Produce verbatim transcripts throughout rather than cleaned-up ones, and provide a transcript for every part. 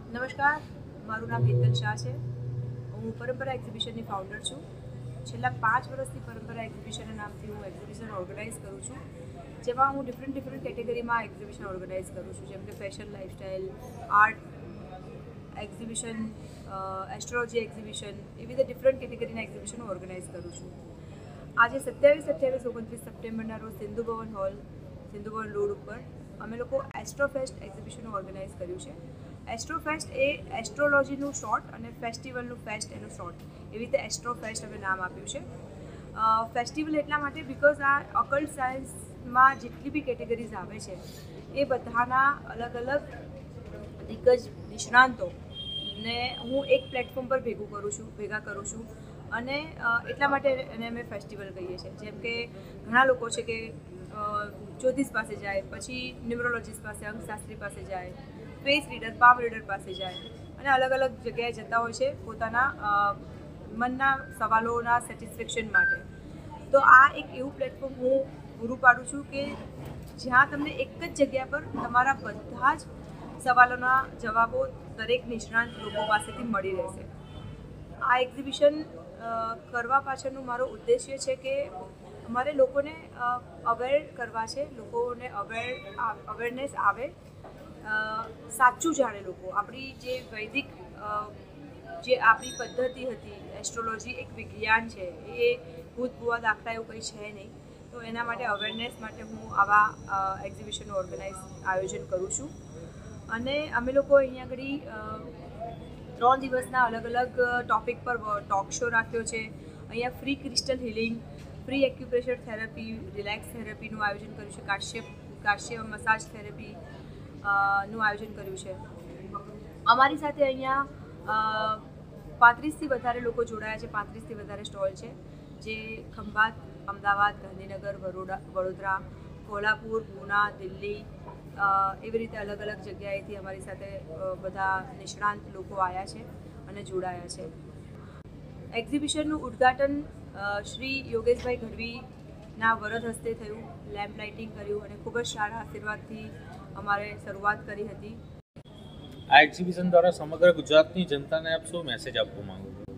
નમસ્કાર, મારું નામ હેતલ શાહ છે. હું પરંપરા એક્ઝિબિશનની ફાઉન્ડર છું. છેલ્લા પાંચ વર્ષથી પરંપરા એક્ઝિબિશનના નામથી હું એક્ઝિબિશન ઓર્ગેનાઇઝ કરું છું, જેમાં હું ડિફરન્ટ ડિફરન્ટ કેટેગરીમાં એક્ઝિબિશન ઓર્ગેનાઇઝ કરું છું, જેમ કે fashion, lifestyle, art exhibition, astrology exhibition, એવી રીતે ડિફરન્ટ કેટેગરીના એક્ઝિબિશનો ઓર્ગેનાઇઝ કરું છું. આજે સત્યાવીસ અઠ્યાવીસ ઓગણત્રીસ સપ્ટેમ્બરના રોજ સિંધુ ભવન હોલ, સિંધુ ભવન રોડ ઉપર અમે લોકો એસ્ટ્રોફેસ્ટ એક્ઝિબિશન ઓર્ગેનાઇઝ કર્યું છે. એસ્ટ્રોફેસ્ટ એ એસ્ટ્રોલોજીનું શોર્ટ અને ફેસ્ટિવલનું ફેસ્ટ એનું શોર્ટ, એવી રીતે એસ્ટ્રોફેસ્ટ અમે નામ આપ્યું છે. ફેસ્ટિવલ એટલા માટે બિકોઝ આ અકલ્ટ સાયન્સમાં જેટલી બી કેટેગરીઝ આવે છે એ બધાના અલગ અલગ દિગ્ગજ નિષ્ણાંતોને હું એક પ્લેટફોર્મ પર ભેગું કરું છું ભેગા કરું છું અને એટલા માટે એને અમે ફેસ્ટિવલ કહીએ છીએ. જેમ કે ઘણા લોકો છે કે જ્યોતિષ પાસે જાય, પછી ન્યુમરોલોજીસ્ટ પાસે, અંકશાસ્ત્રી પાસે જાય, ફેસ રીડર, પામ રીડર પાસે જાય અને અલગ અલગ જગ્યાએ જતા હોય છે પોતાના મનના સવાલોના સેટિસ્ફેક્શન માટે. તો આ એક એવું પ્લેટફોર્મ હું પૂરું પાડું છું કે જ્યાં તમને એક જ જગ્યા પર તમારા બધા જ સવાલોના જવાબો દરેક નિષ્ણાંત લોકો પાસેથી મળી રહેશે. આ એક્ઝિબિશન કરવા પાછળનું મારો ઉદ્દેશ્ય છે કે અમારે લોકોને અવેર કરવા છે, લોકોને અવેર અવેરનેસ આવે, સાચું જાણે લોકો. આપણી જે વૈદિક જે આપણી પદ્ધતિ હતી, એસ્ટ્રોલોજી એક વિજ્ઞાન છે, એ ભૂત ભૂવા દાખલા એવું કંઈ છે નહીં. તો એના માટે અવેરનેસ માટે હું આવા એક્ઝિબિશનનું ઓર્ગેનાઇઝ આયોજન કરું છું. અને અમે લોકો અહીંયા આગળ ત્રણ દિવસના અલગ અલગ ટૉપિક પર ટોક શો રાખ્યો છે. અહીંયા free crystal healing, free acupressure therapy, relax થેરપીનું આયોજન કર્યું છે. કાશ્ય કાશ્ય મસાજ થેરપી નું આયોજન કર્યું છે. અમારી સાથે અહીંયા પાંત્રીસથી વધારે લોકો જોડાયા છે. પાંત્રીસથી વધારે સ્ટોલ છે, જે ખંભાત, અમદાવાદ, ગાંધીનગર, વડોદરા વડોદરા કોલ્હાપુર, પૂના, દિલ્હી, એવી રીતે અલગ અલગ જગ્યાએથી અમારી સાથે બધા નિષ્ણાંત લોકો આવ્યા છે અને જોડાયા છે. એક્ઝિબિશનનું ઉદ્ઘાટન શ્રી યોગેશભાઈ ગઢવીના વરદ હસ્તે થયું. લેમ્પ લાઇટિંગ કર્યું અને ખૂબ જ સારા આશીર્વાદથી અમારે શરૂઆત કરી હતી. આ એક્ઝિબિશન દ્વારા સમગ્ર ગુજરાતની જનતાને આપ શું મેસેજ આપવા માંગો છો?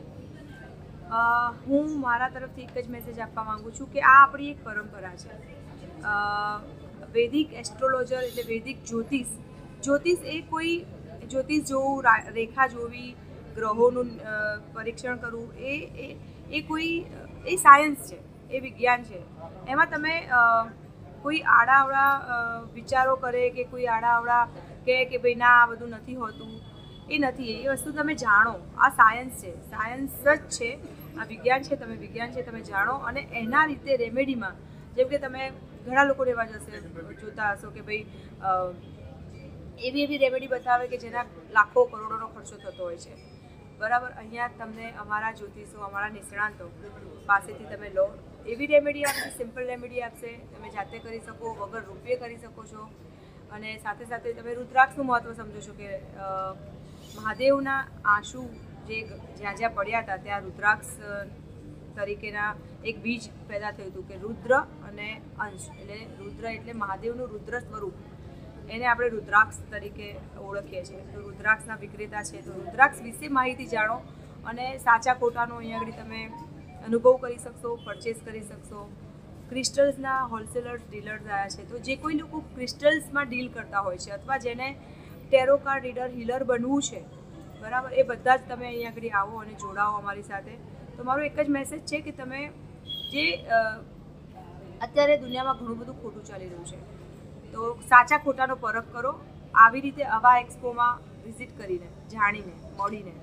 હું મારા તરફથી એક જ મેસેજ આપવા માંગુ છું કે આ આપણી એક પરંપરા છે. વૈદિક એસ્ટ્રોલોજર એટલે વૈદિક જ્યોતિષ. જ્યોતિષ એ કોઈ જ્યોતિષ જોવું, રેખા જોવી, ગ્રહોનું પરીક્ષણ કરવું, એ એ કોઈ એ સાયન્સ છે, એ વિજ્ઞાન છે. એમાં તમે કોઈ આડાઅવળા વિચારો કરે કે કોઈ આડાઅવળા કહે કે ભાઈ ના આ બધું નથી હોતું, એ નથી. એ વસ્તુ તમે જાણો. આ સાયન્સ છે, સાયન્સ જ છે, આ વિજ્ઞાન છે. તમે વિજ્ઞાન છે, તમે જાણો અને એના રીતે રેમેડીમાં, જેમ કે તમે ઘણા લોકો એવા જશે જોતા હશો કે ભાઈ એવી એવી રેમેડી બતાવે કે જેના લાખો કરોડોનો ખર્ચો થતો હોય છે. બરાબર, અહીંયા તમને અમારા જ્યોતિષો, અમારા નિષ્ણાંતો પાસેથી તમે લો, એવી રેમેડી આપશે, સિમ્પલ રેમેડી આપશે, તમે જાતે કરી શકો, વગર રૂપિયે કરી શકો છો. અને સાથે સાથે તમે રુદ્રાક્ષનું મહત્ત્વ સમજો છો કે મહાદેવના આંસુ જે જ્યાં જ્યાં પડ્યા હતા ત્યાં રુદ્રાક્ષ તરીકેના એક બીજ પેદા થયું હતું કે રુદ્ર અને અંશ, એટલે રુદ્ર એટલે મહાદેવનું રુદ્ર સ્વરૂપ, એને આપણે રુદ્રાક્ષ તરીકે ઓળખીએ છીએ. તો રુદ્રાક્ષના વિક્રેતા છે. તો રુદ્રાક્ષ વિશે માહિતી જાણો અને સાચા ખોટાનો અહીંયા આગળ તમે અનુભવ કરી શકશો, પરચેસ કરી શકશો. ક્રિસ્ટલ્સના હોલસેલર્સ, ડીલર્સ આવ્યા છે. તો જે કોઈ લોકો ક્રિસ્ટલ્સમાં ડીલ કરતા હોય છે અથવા જેને ટેરો કાર્ડ રીડર, હીલર બનવું છે, બરાબર, એ બધા જ તમે અહીંયા આગળ આવો અને જોડાઓ અમારી સાથે. તો મારો એક જ મેસેજ છે કે તમે જે અત્યારે દુનિયામાં ઘણું બધું ખોટું ચાલી રહ્યું છે, તો સાચા ખોટાનો પરખ કરો. આવી રીતે આવા એક્સપોમાં વિઝિટ કરીને, જાણીને, મળીને